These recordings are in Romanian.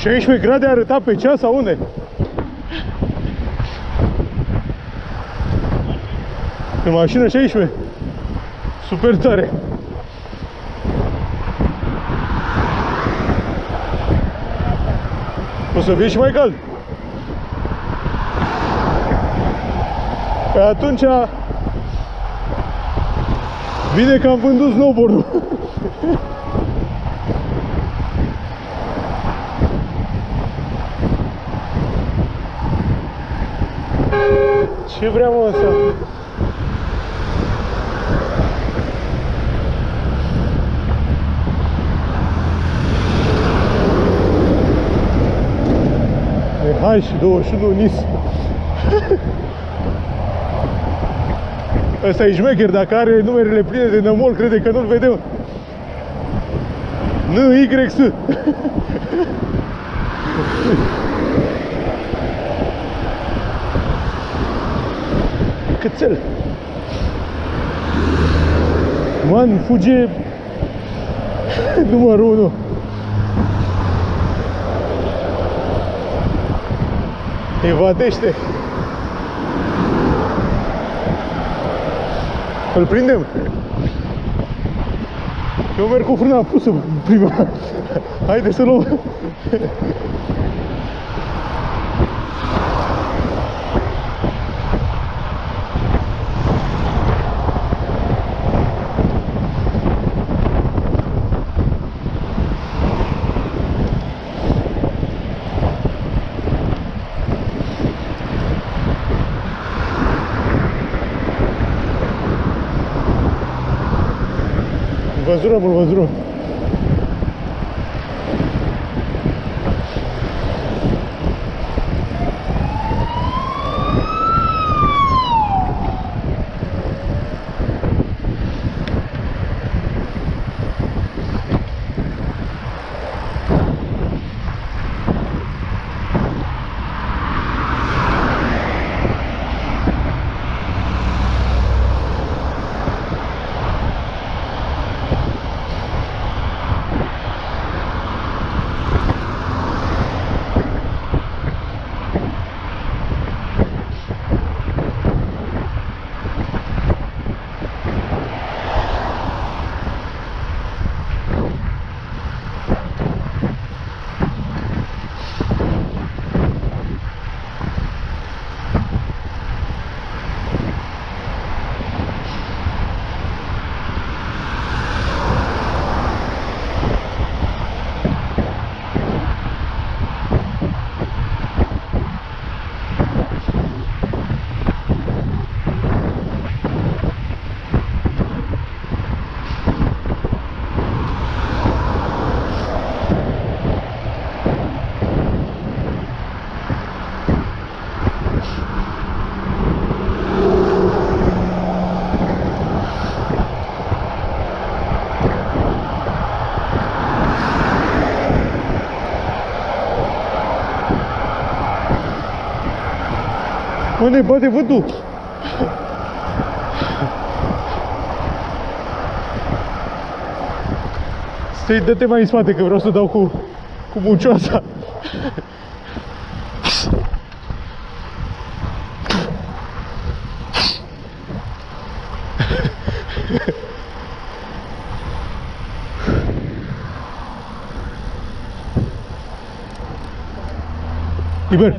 16 grade arăta pe ceas sau unde? În mașină 16. Super tare. O să fie și mai cald. Pe atunci bine că am vândut snowboard-ul. Ce vrea, mă, ăsta? H21 NIS. Ăsta e șmecher, dacă are numerele pline de nămol, crede că nu-l vedem. NYS. Cățel. Man, fuge numărul 1. Evadește. Îl prindem. Eu merg cu frâna pusă prima. Haide să luăm. Vă jurăm. Unde bate vântul? Stai, dă-te mai în spate, că vreau să dau cu muncioasa. Liber.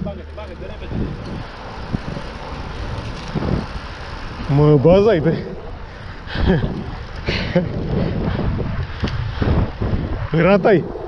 Mă bazai, be. Ratai.